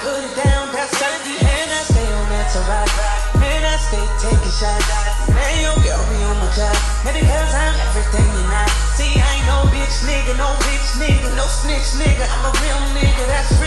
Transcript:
put it down, that's certainty. And I stay on that to ride. And I stay taking shots. Man, your girl be on my job. Maybe cause I'm everything you're not. See, I ain't no bitch nigga, no rich nigga, no snitch nigga. I'm a real nigga, that's real.